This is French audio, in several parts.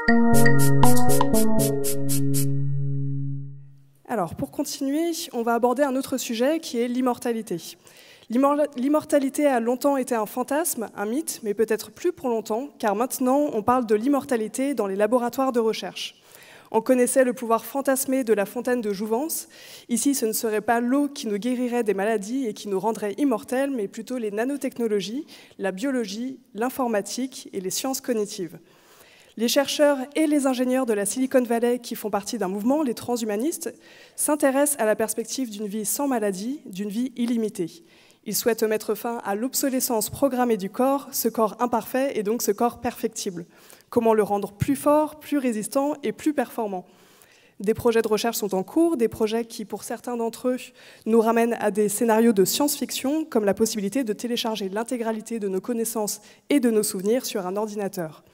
Alors, pour continuer, on va aborder un autre sujet qui est l'immortalité. L'immortalité a longtemps été un fantasme, un mythe, mais peut-être plus pour longtemps, car maintenant on parle de l'immortalité dans les laboratoires de recherche. On connaissait le pouvoir fantasmé de la fontaine de jouvence. Ici, ce ne serait pas l'eau qui nous guérirait des maladies et qui nous rendrait immortels, mais plutôt les nanotechnologies, la biologie, l'informatique et les sciences cognitives. Les chercheurs et les ingénieurs de la Silicon Valley, qui font partie d'un mouvement, les transhumanistes, s'intéressent à la perspective d'une vie sans maladie, d'une vie illimitée. Ils souhaitent mettre fin à l'obsolescence programmée du corps, ce corps imparfait et donc ce corps perfectible. Comment le rendre plus fort, plus résistant et plus performant? Des projets de recherche sont en cours, des projets qui, pour certains d'entre eux, nous ramènent à des scénarios de science-fiction, comme la possibilité de télécharger l'intégralité de nos connaissances et de nos souvenirs sur un ordinateur.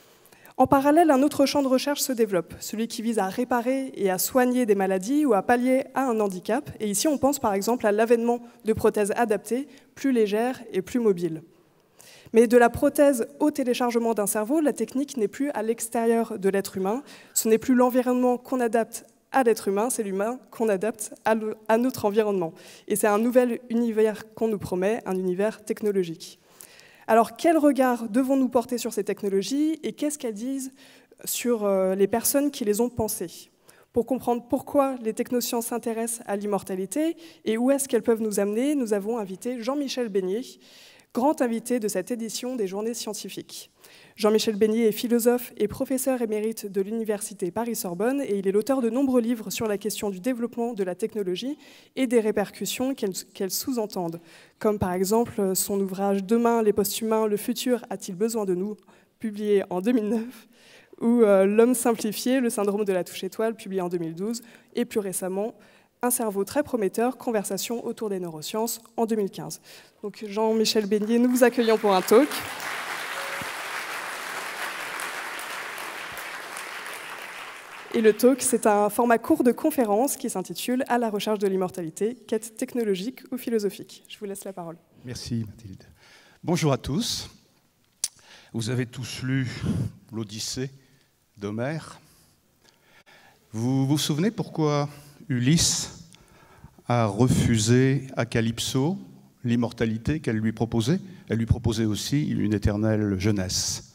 En parallèle, un autre champ de recherche se développe, celui qui vise à réparer et à soigner des maladies ou à pallier à un handicap. Et ici, on pense par exemple à l'avènement de prothèses adaptées, plus légères et plus mobiles. Mais de la prothèse au téléchargement d'un cerveau, la technique n'est plus à l'extérieur de l'être humain. Ce n'est plus l'environnement qu'on adapte à l'être humain, c'est l'humain qu'on adapte à notre environnement. Et c'est un nouvel univers qu'on nous promet, un univers technologique. Alors, quel regard devons-nous porter sur ces technologies et qu'est-ce qu'elles disent sur les personnes qui les ont pensées? Pour comprendre pourquoi les technosciences s'intéressent à l'immortalité et où est-ce qu'elles peuvent nous amener, nous avons invité Jean-Michel Beignet, grand invité de cette édition des Journées scientifiques. Jean-Michel Beignet est philosophe et professeur émérite de l'Université Paris-Sorbonne et il est l'auteur de nombreux livres sur la question du développement de la technologie et des répercussions qu'elle sous-entendent, comme par exemple son ouvrage « Demain, les post-humains, le futur a-t-il besoin de nous ?» publié en 2009, ou « L'homme simplifié, le syndrome de la touche étoile » publié en 2012, et plus récemment « Un cerveau très prometteur, conversation autour des neurosciences » en 2015. Donc Jean-Michel Beignet, nous vous accueillons pour un talk. Et le talk, c'est un format court de conférence qui s'intitule « À la recherche de l'immortalité, quête technologique ou philosophique ». Je vous laisse la parole. Merci Mathilde. Bonjour à tous. Vous avez tous lu l'Odyssée d'Homère. Vous vous souvenez pourquoi Ulysse a refusé à Calypso l'immortalité qu'elle lui proposait? Elle lui proposait aussi une éternelle jeunesse.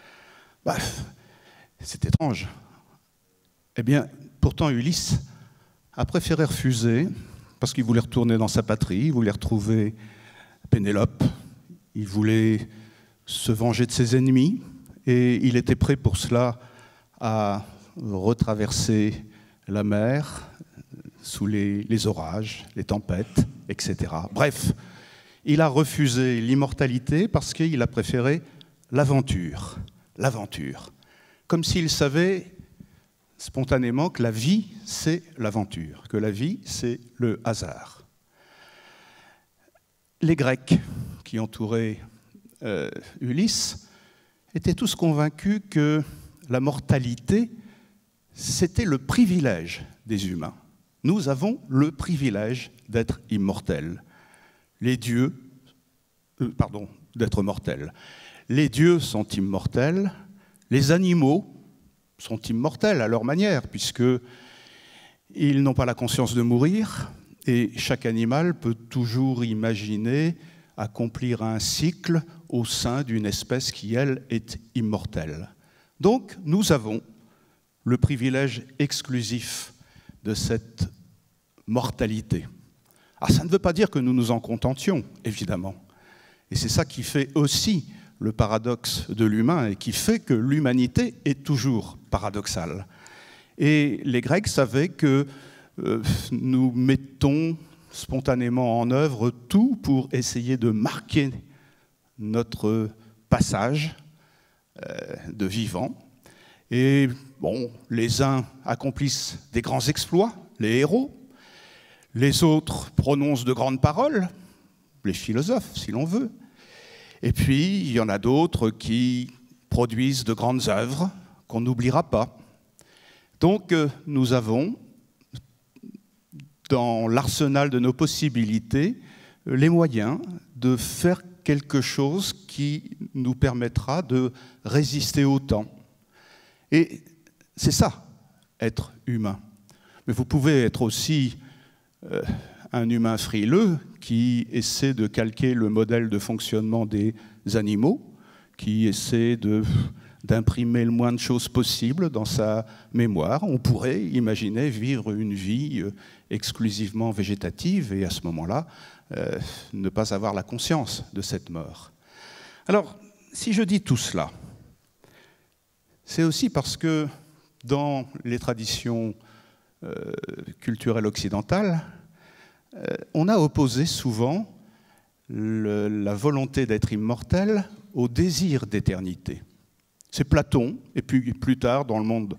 C'est étrange. Eh bien, pourtant, Ulysse a préféré refuser parce qu'il voulait retourner dans sa patrie, il voulait retrouver Pénélope, il voulait se venger de ses ennemis et il était prêt pour cela à retraverser la mer sous les orages, les tempêtes, etc. Bref, il a refusé l'immortalité parce qu'il a préféré l'aventure. L'aventure. Comme s'il savait spontanément que la vie, c'est l'aventure, que la vie, c'est le hasard. Les Grecs qui entouraient Ulysse étaient tous convaincus que la mortalité, c'était le privilège des humains. Nous avons le privilège d'être immortels. Les dieux, d'être mortels. Les dieux sont immortels, les animaux sont immortels à leur manière, puisqu'ils n'ont pas la conscience de mourir, et chaque animal peut toujours imaginer accomplir un cycle au sein d'une espèce qui, elle, est immortelle. Donc, nous avons le privilège exclusif de cette mortalité. Alors, ça ne veut pas dire que nous nous en contentions, évidemment. Et c'est ça qui fait aussi le paradoxe de l'humain et qui fait que l'humanité est toujours paradoxale. Et les Grecs savaient que nous mettons spontanément en œuvre tout pour essayer de marquer notre passage de vivant. Et bon, les uns accomplissent des grands exploits, les héros, les autres prononcent de grandes paroles, les philosophes, si l'on veut. Et puis, il y en a d'autres qui produisent de grandes œuvres qu'on n'oubliera pas. Donc, nous avons, dans l'arsenal de nos possibilités, les moyens de faire quelque chose qui nous permettra de résister au temps Et c'est ça, être humain. Mais vous pouvez être aussi un humain frileux qui essaie de calquer le modèle de fonctionnement des animaux, qui essaie d'imprimer le moins de choses possible dans sa mémoire. On pourrait imaginer vivre une vie exclusivement végétative et à ce moment-là, ne pas avoir la conscience de cette mort. Alors, si je dis tout cela, c'est aussi parce que dans les traditions culturelles occidentales, on a opposé souvent la volonté d'être immortel au désir d'éternité. C'est Platon, et puis plus tard, dans le monde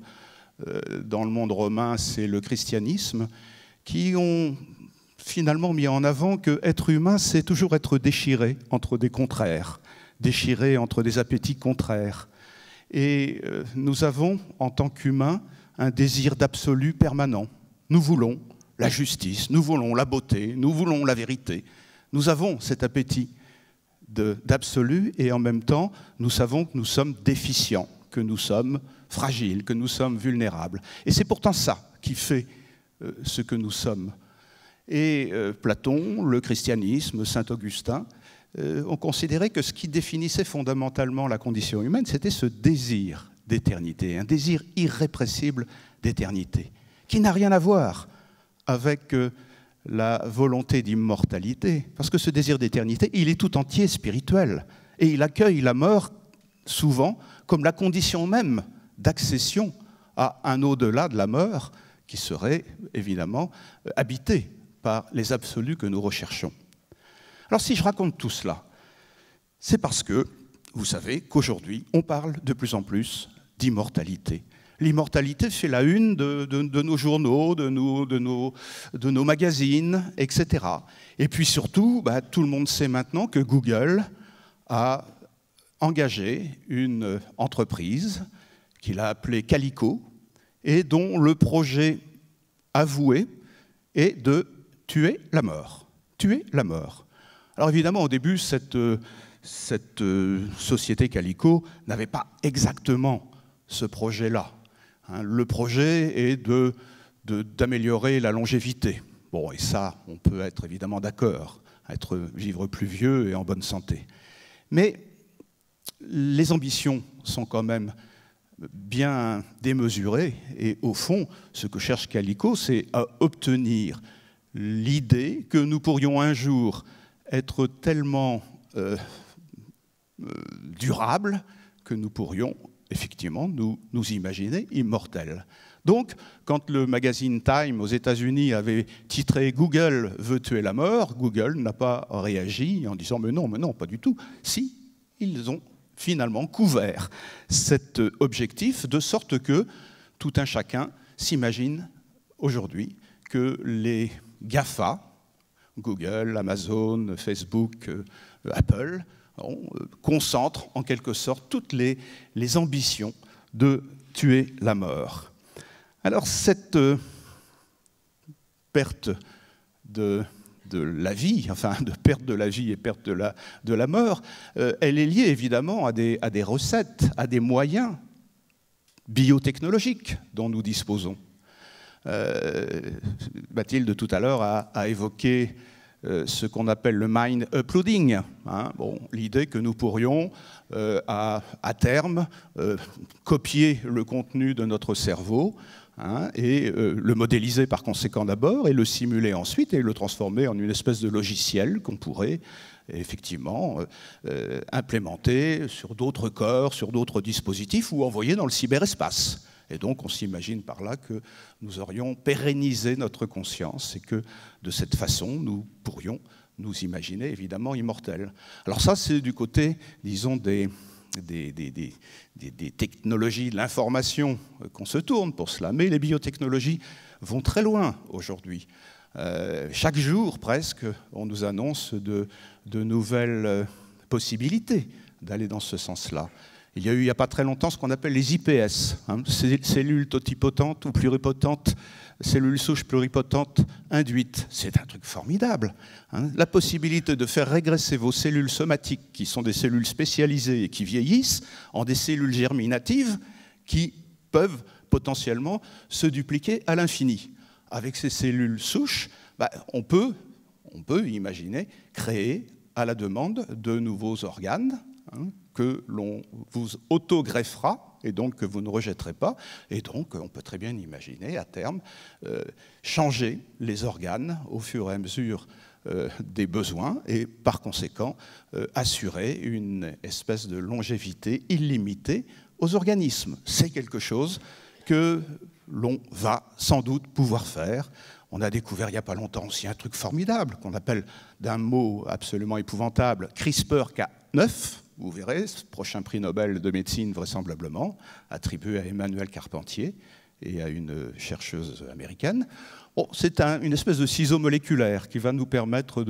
romain, c'est le christianisme, qui ont finalement mis en avant que être humain, c'est toujours être déchiré entre des contraires, déchiré entre des appétits contraires. Et nous avons, en tant qu'humains, un désir d'absolu permanent. Nous voulons la justice, nous voulons la beauté, nous voulons la vérité. Nous avons cet appétit d'absolu et en même temps, nous savons que nous sommes déficients, que nous sommes fragiles, que nous sommes vulnérables. Et c'est pourtant ça qui fait ce que nous sommes. Et Platon, le christianisme, saint Augustin, ont considéré que ce qui définissait fondamentalement la condition humaine, c'était ce désir d'éternité, un désir irrépressible d'éternité, qui n'a rien à voir avec la volonté d'immortalité, parce que ce désir d'éternité, il est tout entier spirituel, et il accueille la mort souvent comme la condition même d'accession à un au-delà de la mort qui serait évidemment habité par les absolus que nous recherchons. Alors si je raconte tout cela, c'est parce que vous savez qu'aujourd'hui, on parle de plus en plus d'immortalité. L'immortalité fait la une de nos journaux, de nos magazines, etc. Et puis surtout, tout le monde sait maintenant que Google a engagé une entreprise qu'il a appelée Calico et dont le projet avoué est de tuer la mort. Tuer la mort. Alors évidemment, au début, cette société Calico n'avait pas exactement ce projet-là. Le projet est d'améliorer la longévité. Bon, et ça, on peut être évidemment d'accord, vivre plus vieux et en bonne santé. Mais les ambitions sont quand même bien démesurées. Et au fond, ce que cherche Calico, c'est à obtenir l'idée que nous pourrions un jour être tellement durables que nous pourrions effectivement nous imaginer immortels. Donc, quand le magazine Time aux États-Unis avait titré « Google veut tuer la mort », Google n'a pas réagi en disant « mais non, pas du tout ». Si, ils ont finalement couvert cet objectif de sorte que tout un chacun s'imagine aujourd'hui que les GAFA, Google, Amazon, Facebook, Apple, concentrent en quelque sorte toutes les ambitions de tuer la mort. Alors cette perte de la vie, enfin de perte de la vie et perte de la mort, elle est liée évidemment à des recettes, à des moyens biotechnologiques dont nous disposons. Mathilde tout à l'heure a évoqué ce qu'on appelle le mind uploading, l'idée que nous pourrions à terme copier le contenu de notre cerveau et le modéliser par conséquent d'abord et le simuler ensuite et le transformer en une espèce de logiciel qu'on pourrait effectivement implémenter sur d'autres corps, sur d'autres dispositifs ou envoyer dans le cyberespace. Et donc on s'imagine par là que nous aurions pérennisé notre conscience et que de cette façon nous pourrions nous imaginer évidemment immortels. Alors ça c'est du côté, disons, des technologies de l'information qu'on se tourne pour cela. Mais les biotechnologies vont très loin aujourd'hui. Chaque jour presque on nous annonce de nouvelles possibilités d'aller dans ce sens-là. Il y a eu il n'y a pas très longtemps ce qu'on appelle les IPS, cellules totipotentes ou pluripotentes, cellules souches pluripotentes induites. C'est un truc formidable. La possibilité de faire régresser vos cellules somatiques, qui sont des cellules spécialisées et qui vieillissent, en des cellules germinatives qui peuvent potentiellement se dupliquer à l'infini. Avec ces cellules souches, on peut imaginer créer à la demande de nouveaux organes que l'on vous autogreffera et donc que vous ne rejetterez pas. Et donc, on peut très bien imaginer à terme changer les organes au fur et à mesure des besoins et par conséquent assurer une espèce de longévité illimitée aux organismes. C'est quelque chose que l'on va sans doute pouvoir faire. On a découvert il n'y a pas longtemps aussi un truc formidable qu'on appelle d'un mot absolument épouvantable CRISPR-Cas9. Vous verrez, ce prochain prix Nobel de médecine vraisemblablement, attribué à Emmanuel Carpentier et à une chercheuse américaine. Bon, c'est une espèce de ciseau moléculaire qui va nous permettre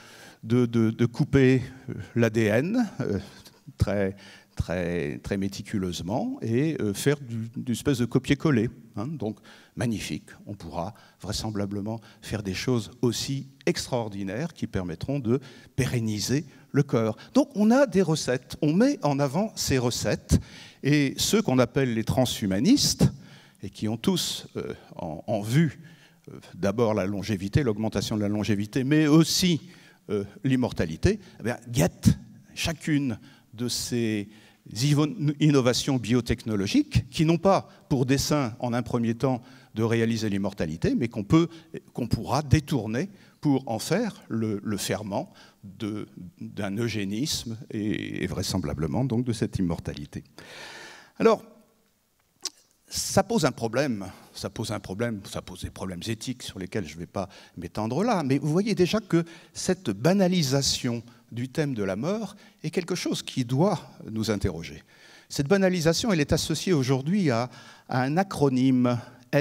de couper l'ADN très méticuleusement et faire d'une espèce de copier-coller. Donc magnifique, on pourra vraisemblablement faire des choses aussi extraordinaires qui permettront de pérenniser le corps. Donc on a des recettes, on met en avant ces recettes et ceux qu'on appelle les transhumanistes et qui ont tous en vue d'abord la longévité, l'augmentation de la longévité, mais aussi l'immortalité, guettent chacune de ces innovations biotechnologiques qui n'ont pas pour dessein, en un premier temps, de réaliser l'immortalité, mais qu'on pourra détourner pour en faire le ferment d'un eugénisme et vraisemblablement donc de cette immortalité. Alors, ça pose un problème, ça pose des problèmes éthiques sur lesquels je ne vais pas m'étendre là, mais vous voyez déjà que cette banalisation du thème de la mort est quelque chose qui doit nous interroger. Cette banalisation, elle est associée aujourd'hui à un acronyme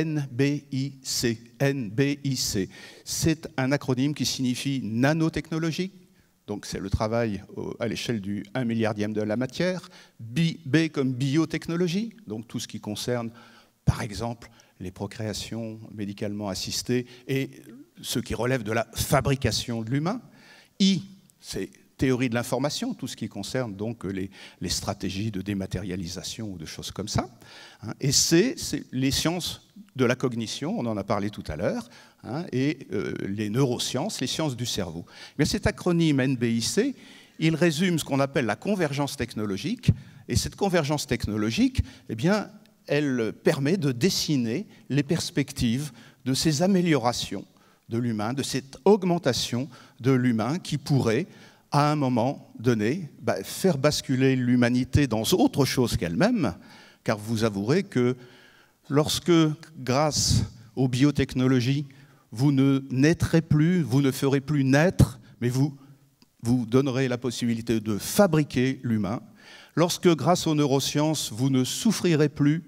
NBIC. NBIC. C'est un acronyme qui signifie nanotechnologie, donc c'est le travail à l'échelle du 1 milliardième de la matière. B comme biotechnologie, donc tout ce qui concerne, par exemple, les procréations médicalement assistées et ce qui relève de la fabrication de l'humain. I, c'est théorie de l'information, tout ce qui concerne donc les stratégies de dématérialisation ou de choses comme ça. Et c'est les sciences de la cognition, on en a parlé tout à l'heure, et les neurosciences, les sciences du cerveau. Mais cet acronyme NBIC, il résume ce qu'on appelle la convergence technologique, et cette convergence technologique, eh bien, elle permet de dessiner les perspectives de ces améliorations de l'humain, de cette augmentation de l'humain qui pourrait, à un moment donné, faire basculer l'humanité dans autre chose qu'elle-même, car vous avouerez que lorsque, grâce aux biotechnologies, vous ne naîtrez plus, vous ne ferez plus naître, mais vous donnerez la possibilité de fabriquer l'humain, lorsque, grâce aux neurosciences, vous ne souffrirez plus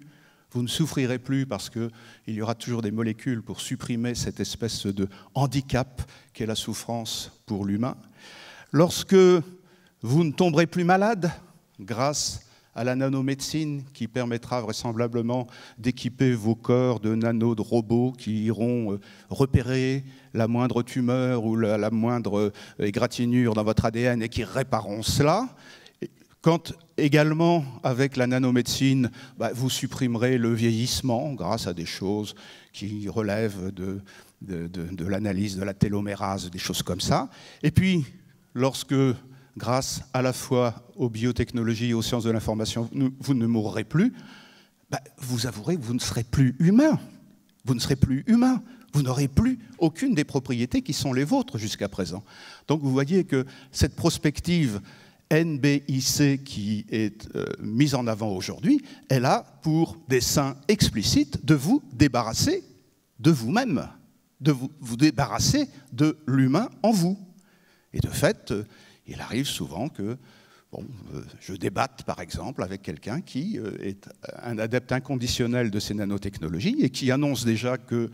parce qu'il y aura toujours des molécules pour supprimer cette espèce de handicap qu'est la souffrance pour l'humain, lorsque vous ne tomberez plus malade grâce à la nanomédecine qui permettra vraisemblablement d'équiper vos corps de nanos, de robots qui iront repérer la moindre tumeur ou la moindre égratignure dans votre ADN et qui répareront cela, quand également, avec la nanomédecine, vous supprimerez le vieillissement grâce à des choses qui relèvent de l'analyse de la télomérase, des choses comme ça. Et puis, lorsque, grâce à la fois aux biotechnologies et aux sciences de l'information, vous ne mourrez plus, vous avouerez que vous ne serez plus humain. Vous ne serez plus humain. Vous n'aurez plus aucune des propriétés qui sont les vôtres jusqu'à présent. Donc vous voyez que cette prospective NBIC qui est mise en avant aujourd'hui, elle a pour dessein explicite de vous débarrasser de vous-même, de vous débarrasser de l'humain en vous. Et de fait, il arrive souvent que je débatte, par exemple, avec quelqu'un qui est un adepte inconditionnel de ces nanotechnologies et qui annonce déjà qu'il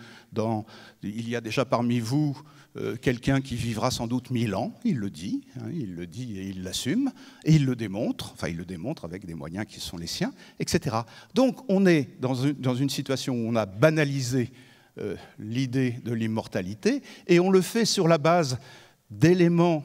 y a déjà parmi vous quelqu'un qui vivra sans doute 1000 ans, il le dit et il l'assume, et il le démontre avec des moyens qui sont les siens, etc. Donc on est dans une situation où on a banalisé l'idée de l'immortalité, et on le fait sur la base d'éléments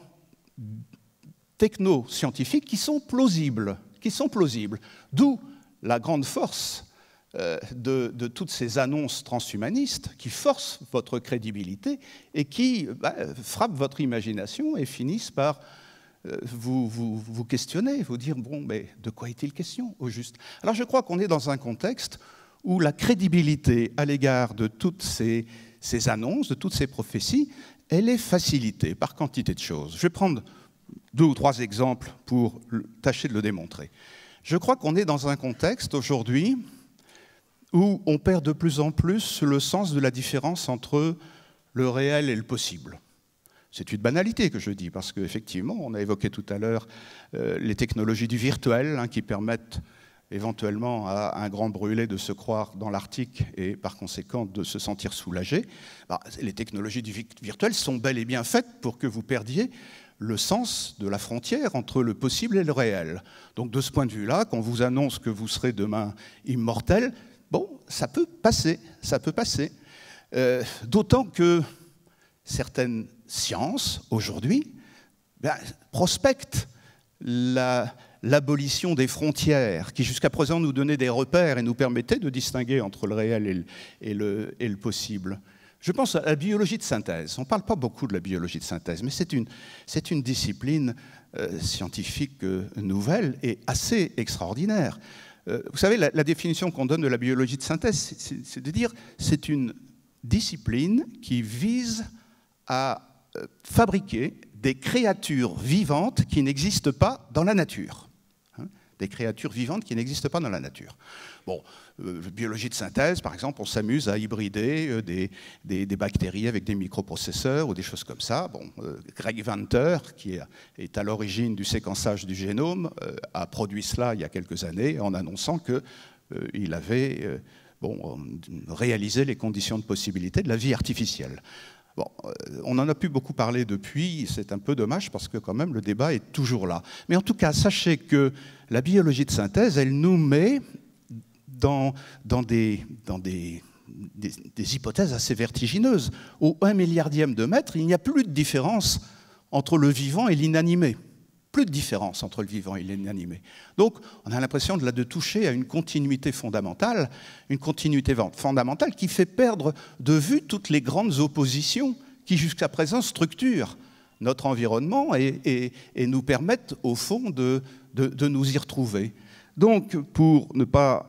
techno-scientifiques qui sont plausibles. D'où la grande force de toutes ces annonces transhumanistes qui forcent votre crédibilité et qui frappent votre imagination et finissent par vous questionner, vous dire, bon, mais de quoi est-il question au juste? Alors je crois qu'on est dans un contexte où la crédibilité à l'égard de toutes ces annonces, de toutes ces prophéties, elle est facilitée par quantité de choses. Je vais prendre 2 ou 3 exemples pour tâcher de le démontrer. Je crois qu'on est dans un contexte aujourd'hui où on perd de plus en plus le sens de la différence entre le réel et le possible. C'est une banalité que je dis, parce qu'effectivement, on a évoqué tout à l'heure les technologies du virtuel qui permettent éventuellement à un grand brûlé de se croire dans l'Arctique et par conséquent de se sentir soulagé. Les technologies du virtuel sont bel et bien faites pour que vous perdiez le sens de la frontière entre le possible et le réel. Donc de ce point de vue-là, quand on vous annonce que vous serez demain immortel, bon, ça peut passer, ça peut passer. D'autant que certaines sciences, aujourd'hui, prospectent l'abolition des frontières, qui jusqu'à présent nous donnaient des repères et nous permettaient de distinguer entre le réel et le possible. Je pense à la biologie de synthèse. On ne parle pas beaucoup de la biologie de synthèse, mais c'est une discipline scientifique nouvelle et assez extraordinaire. Vous savez, la définition qu'on donne de la biologie de synthèse, c'est de dire c'est une discipline qui vise à fabriquer des créatures vivantes qui n'existent pas dans la nature. Des créatures vivantes qui n'existent pas dans la nature. Bon, biologie de synthèse, par exemple, on s'amuse à hybrider des bactéries avec des microprocesseurs ou des choses comme ça. Bon, Greg Venter, qui est à l'origine du séquençage du génome, a produit cela il y a quelques années en annonçant qu'il avait réalisé les conditions de possibilité de la vie artificielle. Bon, on n'en a plus beaucoup parlé depuis, c'est un peu dommage parce que quand même le débat est toujours là. Mais en tout cas, sachez que la biologie de synthèse, elle nous met dans des hypothèses assez vertigineuses. Au 1 milliardième de mètre, il n'y a plus de différence entre le vivant et l'inanimé. Plus de différence entre le vivant et l'inanimé. Donc, on a l'impression de toucher à une continuité fondamentale qui fait perdre de vue toutes les grandes oppositions qui, jusqu'à présent, structurent notre environnement et nous permettent, au fond, de nous y retrouver. Donc, pour ne pas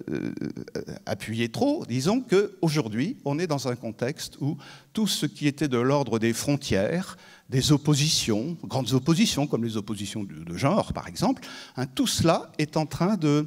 appuyer trop, disons qu'aujourd'hui, on est dans un contexte où tout ce qui était de l'ordre des frontières, des oppositions, grandes oppositions, comme les oppositions de genre, par exemple, tout cela est en train de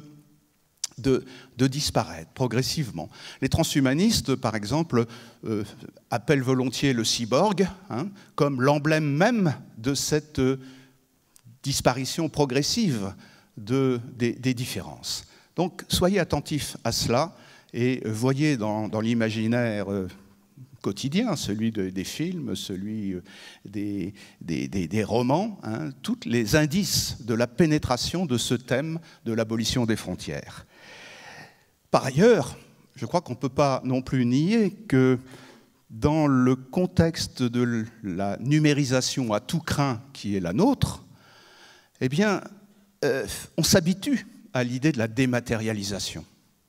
disparaître progressivement. Les transhumanistes, par exemple, appellent volontiers le cyborg comme l'emblème même de cette disparition progressive des différences. Donc, soyez attentifs à cela et voyez dans l'imaginaire quotidien, celui des films, celui des romans, tous les indices de la pénétration de ce thème de l'abolition des frontières. Par ailleurs, je crois qu'on ne peut pas non plus nier que dans le contexte de la numérisation à tout crin qui est la nôtre, eh bien, on s'habitue à l'idée de la dématérialisation.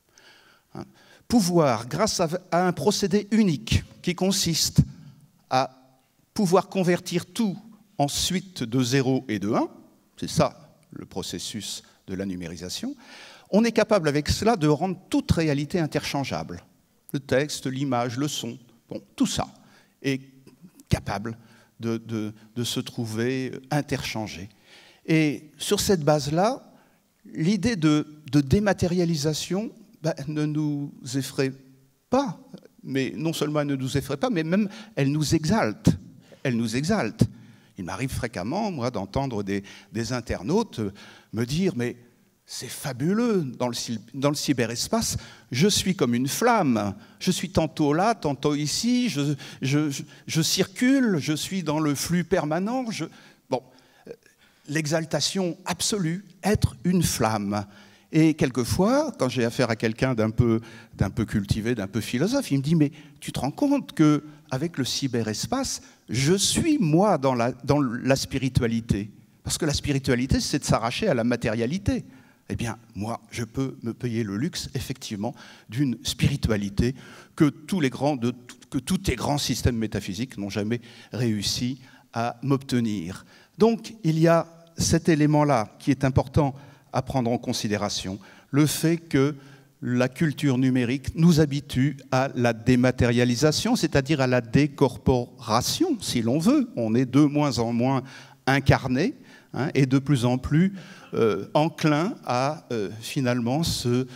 Pouvoir, grâce à un procédé unique qui consiste à pouvoir convertir tout en suite de 0 et de 1, c'est ça le processus de la numérisation, on est capable avec cela de rendre toute réalité interchangeable. Le texte, l'image, le son, bon, tout ça est capable de se trouver interchangé. Et sur cette base-là, l'idée de dématérialisation ne nous effraie pas, mais non seulement elle ne nous effraie pas, mais même elle nous exalte. Elle nous exalte. Il m'arrive fréquemment, moi, d'entendre des internautes me dire « mais c'est fabuleux, dans le cyberespace, je suis comme une flamme, je suis tantôt là, tantôt ici, je circule, je suis dans le flux permanent. » Bon, l'exaltation absolue, être une flamme. Et quelquefois, quand j'ai affaire à quelqu'un d'un peu cultivé, d'un peu philosophe, il me dit « mais tu te rends compte qu'avec le cyberespace, je suis, moi, dans la spiritualité. Parce que la spiritualité, c'est de s'arracher à la matérialité. eh bien, moi, je peux me payer le luxe, effectivement, d'une spiritualité que tous les grands systèmes métaphysiques n'ont jamais réussi à m'obtenir. Donc, il y a cet élément-là qui est important à prendre en considération, le fait que la culture numérique nous habitue à la dématérialisation, c'est-à-dire à la décorporation, si l'on veut. On est de moins en moins incarné, et de plus en plus enclin à finalement se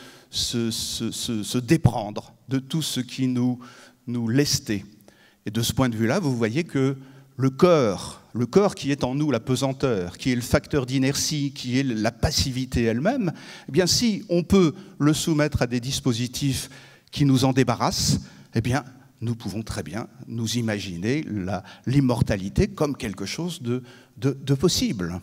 déprendre de tout ce qui nous lestait. Et de ce point de vue-là, vous voyez que le corps qui est en nous, la pesanteur, qui est le facteur d'inertie, qui est la passivité elle-même, eh bien, si on peut le soumettre à des dispositifs qui nous en débarrassent, eh bien, nous pouvons très bien nous imaginer l'immortalité comme quelque chose de possible.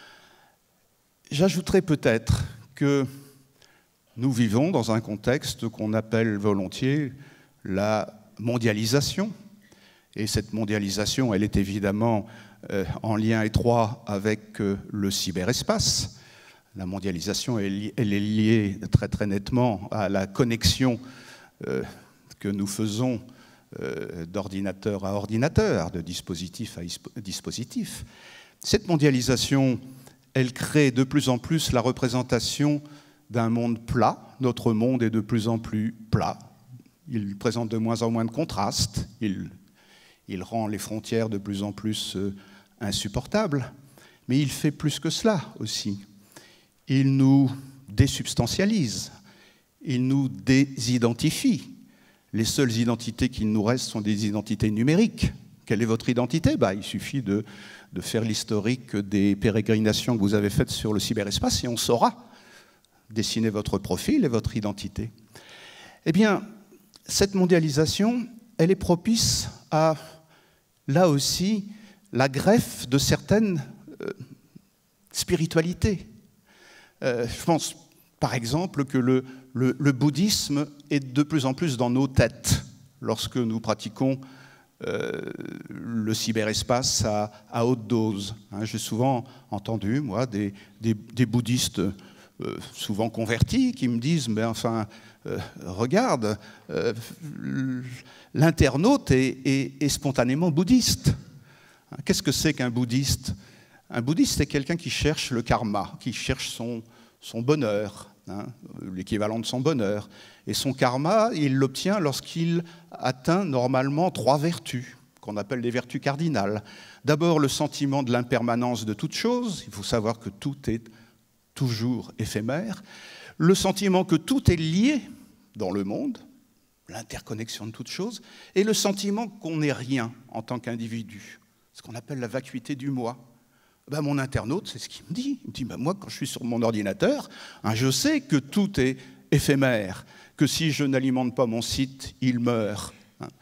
J'ajouterais peut-être que nous vivons dans un contexte qu'on appelle volontiers la mondialisation. Et cette mondialisation, elle est évidemment en lien étroit avec le cyberespace. La mondialisation, elle est liée très très nettement à la connexion que nous faisons d'ordinateur à ordinateur, de dispositif à dispositif. Cette mondialisation, elle crée de plus en plus la représentation d'un monde plat. Notre monde est de plus en plus plat. Il présente de moins en moins de contrastes. Il rend les frontières de plus en plus insupportables. Mais il fait plus que cela aussi. Il nous désubstantialise. Il nous désidentifie. Les seules identités qui nous restent sont des identités numériques. Quelle est votre identité ? Il suffit de faire l'historique des pérégrinations que vous avez faites sur le cyberespace et on saura dessiner votre profil et votre identité. Eh bien, cette mondialisation, elle est propice à, là aussi, la greffe de certaines spiritualités. Je pense, par exemple, que le bouddhisme est de plus en plus dans nos têtes lorsque nous pratiquons le cyberespace à haute dose. J'ai souvent entendu, moi, des bouddhistes souvent convertis qui me disent « mais enfin, regarde, l'internaute est spontanément bouddhiste ». Qu'est-ce que c'est qu'un bouddhiste ? Un bouddhiste, c'est quelqu'un qui cherche le karma, qui cherche son bonheur, l'équivalent de son bonheur. Et son karma, il l'obtient lorsqu'il atteint normalement 3 vertus, qu'on appelle les vertus cardinales. D'abord, le sentiment de l'impermanence de toute chose. Il faut savoir que tout est toujours éphémère. Le sentiment que tout est lié dans le monde, l'interconnexion de toute chose. Et le sentiment qu'on n'est rien en tant qu'individu, ce qu'on appelle la vacuité du moi. Mon internaute, c'est ce qu'il me dit. Il me dit, moi, quand je suis sur mon ordinateur, je sais que tout est éphémère, que si je n'alimente pas mon site, il meurt.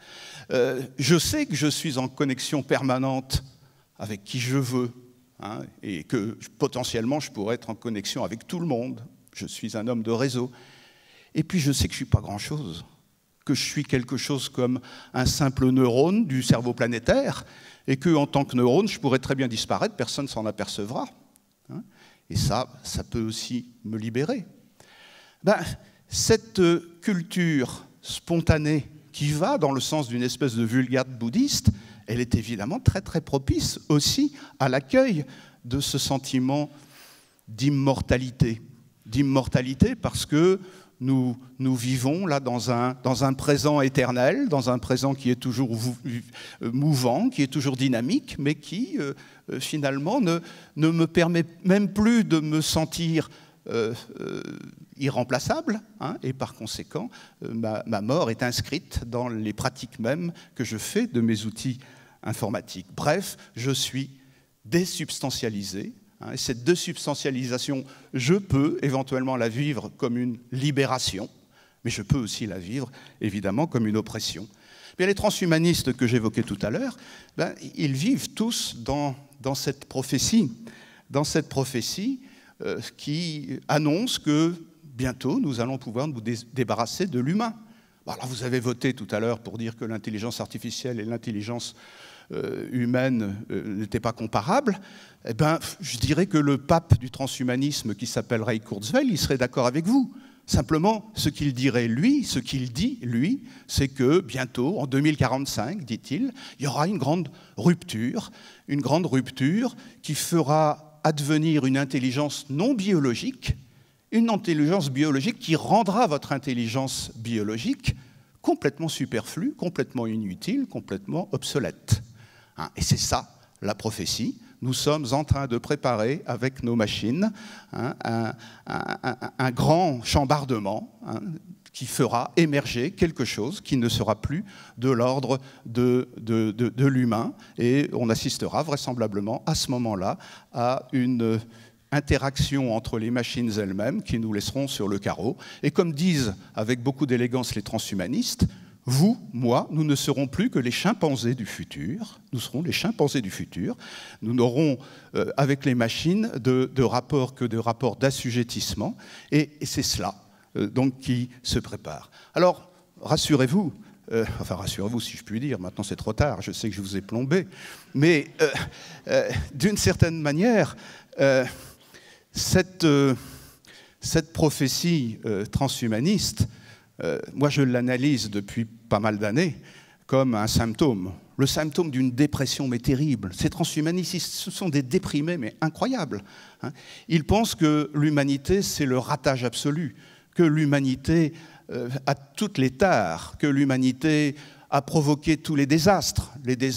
Je sais que je suis en connexion permanente avec qui je veux, et que potentiellement, je pourrais être en connexion avec tout le monde. Je suis un homme de réseau. Et puis, je sais que je ne suis pas grand-chose, que je suis quelque chose comme un simple neurone du cerveau planétaire, et qu'en tant que neurone, je pourrais très bien disparaître, personne ne s'en apercevra. Et ça peut aussi me libérer. Cette culture spontanée qui va dans le sens d'une espèce de vulgate bouddhiste, elle est évidemment très très propice aussi à l'accueil de ce sentiment d'immortalité. D'immortalité parce que nous vivons là dans un présent éternel, dans un présent qui est toujours mouvant, qui est toujours dynamique, mais qui finalement ne me permet même plus de me sentir irremplaçable, et par conséquent, ma mort est inscrite dans les pratiques mêmes que je fais de mes outils informatiques. Bref, je suis désubstantialisé. Et cette désubstantialisation, je peux éventuellement la vivre comme une libération, mais je peux aussi la vivre évidemment comme une oppression. Bien, les transhumanistes que j'évoquais tout à l'heure, ils vivent tous dans cette prophétie qui annonce que bientôt nous allons pouvoir nous débarrasser de l'humain. Alors vous avez voté tout à l'heure pour dire que l'intelligence artificielle et l'intelligence humaine n'était pas comparable, eh ben, je dirais que le pape du transhumanisme, qui s'appelle Ray Kurzweil, il serait d'accord avec vous. Simplement, ce qu'il dirait, lui, ce qu'il dit, lui, c'est que bientôt, en 2045, dit-il, il y aura une grande rupture qui fera advenir une intelligence non biologique, une intelligence biologique qui rendra votre intelligence biologique complètement superflue, complètement inutile, complètement obsolète. Et c'est ça, la prophétie. Nous sommes en train de préparer avec nos machines un grand chambardement qui fera émerger quelque chose qui ne sera plus de l'ordre de l'humain. Et on assistera vraisemblablement à ce moment-là à une interaction entre les machines elles-mêmes qui nous laisseront sur le carreau. Et comme disent avec beaucoup d'élégance les transhumanistes, vous, moi, nous ne serons plus que les chimpanzés du futur. Nous serons les chimpanzés du futur. Nous n'aurons avec les machines de rapports que de rapports d'assujettissement. Et c'est cela donc qui se prépare. Alors, rassurez-vous, enfin rassurez-vous si je puis dire, maintenant c'est trop tard, je sais que je vous ai plombé, mais d'une certaine manière, cette prophétie transhumaniste, moi je l'analyse depuis pas mal d'années comme un symptôme, le symptôme d'une dépression mais terrible. Ces transhumanistes, ce sont des déprimés mais incroyables. Ils pensent que l'humanité c'est le ratage absolu, que l'humanité a toutes les tares, que l'humanité a provoqué tous les désastres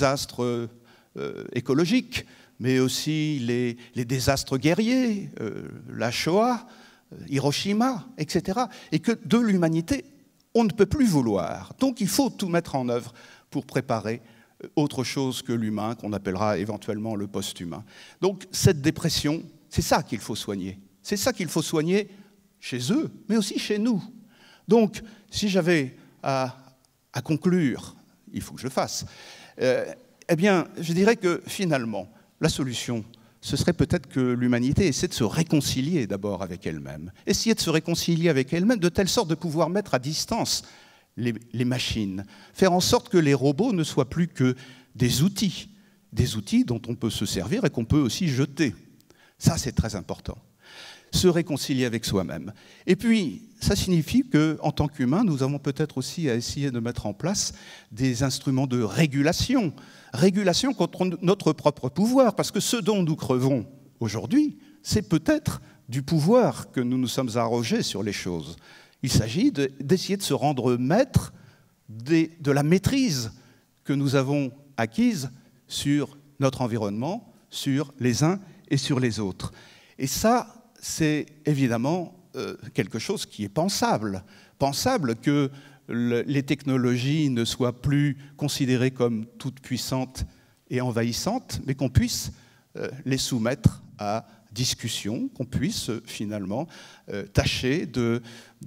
écologiques, mais aussi les désastres guerriers, la Shoah, Hiroshima, etc. Et que de l'humanité, on ne peut plus vouloir. Donc il faut tout mettre en œuvre pour préparer autre chose que l'humain, qu'on appellera éventuellement le post-humain. Donc cette dépression, c'est ça qu'il faut soigner. C'est ça qu'il faut soigner chez eux, mais aussi chez nous. Donc, si j'avais à conclure, il faut que je le fasse, eh bien, je dirais que finalement, la solution, ce serait peut-être que l'humanité essaie de se réconcilier d'abord avec elle-même. Essayer de se réconcilier avec elle-même de telle sorte de pouvoir mettre à distance les machines. Faire en sorte que les robots ne soient plus que des outils dont on peut se servir et qu'on peut aussi jeter. Ça, c'est très important. Se réconcilier avec soi-même. Et puis, ça signifie qu'en tant qu'humains, nous avons peut-être aussi à essayer de mettre en place des instruments de régulation. Régulation contre notre propre pouvoir, parce que ce dont nous crevons aujourd'hui, c'est peut-être du pouvoir que nous nous sommes arrogés sur les choses. Il s'agit d'essayer de se rendre maître de la maîtrise que nous avons acquise sur notre environnement, sur les uns et sur les autres. Et ça, c'est évidemment quelque chose qui est pensable. Pensable que les technologies ne soient plus considérées comme toutes puissantes et envahissantes, mais qu'on puisse les soumettre à discussion, qu'on puisse finalement tâcher de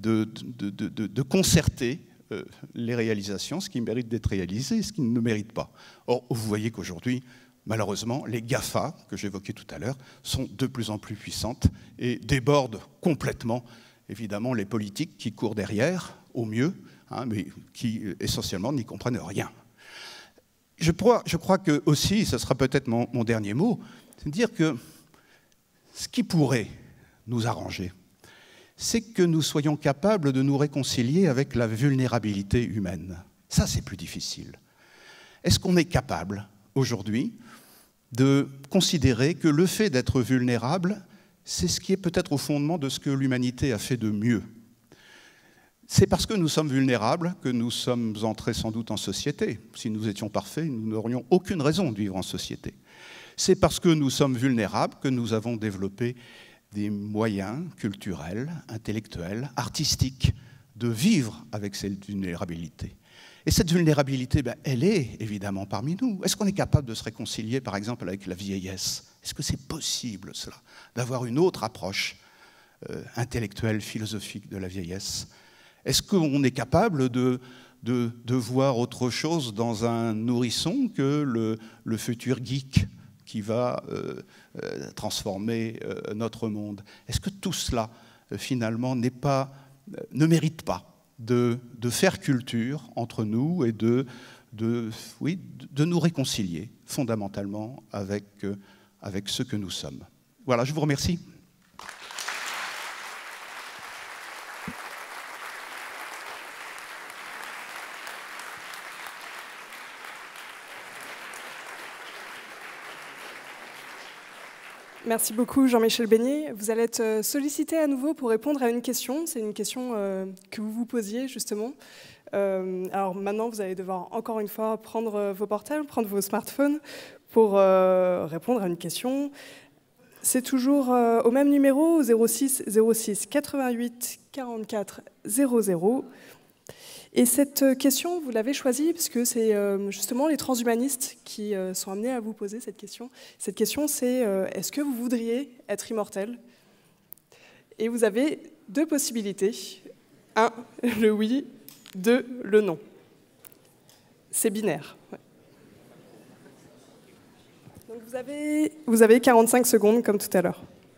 concerter les réalisations, ce qui mérite d'être réalisé et ce qui ne mérite pas. Or, vous voyez qu'aujourd'hui, malheureusement, les GAFA, que j'évoquais tout à l'heure, sont de plus en plus puissantes et débordent complètement, évidemment, les politiques qui courent derrière, au mieux, mais qui, essentiellement, n'y comprennent rien. Je crois que, aussi, ce sera peut-être mon dernier mot, c'est de dire que ce qui pourrait nous arranger, c'est que nous soyons capables de nous réconcilier avec la vulnérabilité humaine. Ça, c'est plus difficile. Est-ce qu'on est capable, aujourd'hui, de considérer que le fait d'être vulnérable, c'est ce qui est peut-être au fondement de ce que l'humanité a fait de mieux. C'est parce que nous sommes vulnérables que nous sommes entrés sans doute en société. Si nous étions parfaits, nous n'aurions aucune raison de vivre en société. C'est parce que nous sommes vulnérables que nous avons développé des moyens culturels, intellectuels, artistiques, de vivre avec cette vulnérabilité. Et cette vulnérabilité, elle est évidemment parmi nous. Est-ce qu'on est capable de se réconcilier, par exemple, avec la vieillesse? Est-ce que c'est possible, cela, d'avoir une autre approche intellectuelle, philosophique de la vieillesse? Est-ce qu'on est capable de voir autre chose dans un nourrisson que le futur geek qui va transformer notre monde? Est-ce que tout cela, finalement, ne mérite pas de faire culture entre nous et de oui, de nous réconcilier fondamentalement avec ce que nous sommes. Voilà, je vous remercie. Merci beaucoup Jean-Michel Beignet. Vous allez être sollicité à nouveau pour répondre à une question. C'est une question que vous vous posiez justement. Alors maintenant, vous allez devoir encore une fois prendre vos portables, prendre vos smartphones pour répondre à une question. C'est toujours au même numéro, 06 06 88 44 00. Et cette question, vous l'avez choisie parce que c'est justement les transhumanistes qui sont amenés à vous poser cette question. Cette question, c'est est-ce que vous voudriez être immortel? Et vous avez deux possibilités. 1, le oui. 2, le non. C'est binaire. Ouais. Donc vous avez 45 secondes comme tout à l'heure.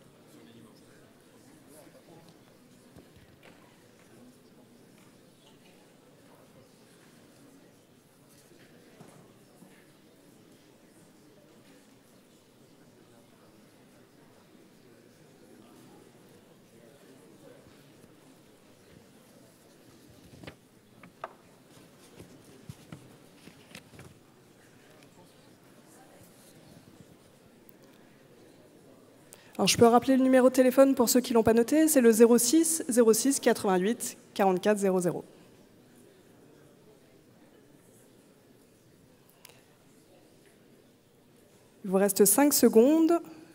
Alors, je peux rappeler le numéro de téléphone pour ceux qui ne l'ont pas noté, c'est le 06 06 88 44 00. Il vous reste 5 secondes.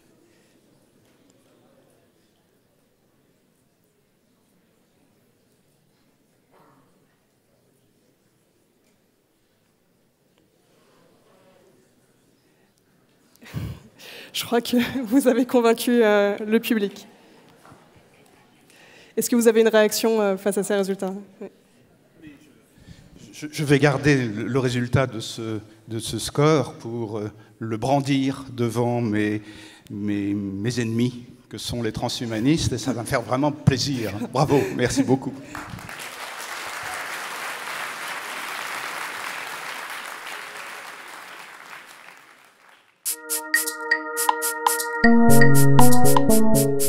Je crois que vous avez convaincu le public. Est-ce que vous avez une réaction face à ces résultats? Oui. Je vais garder le résultat de ce score pour le brandir devant mes ennemis, que sont les transhumanistes, et ça va me faire vraiment plaisir. Bravo, merci beaucoup. Thank you.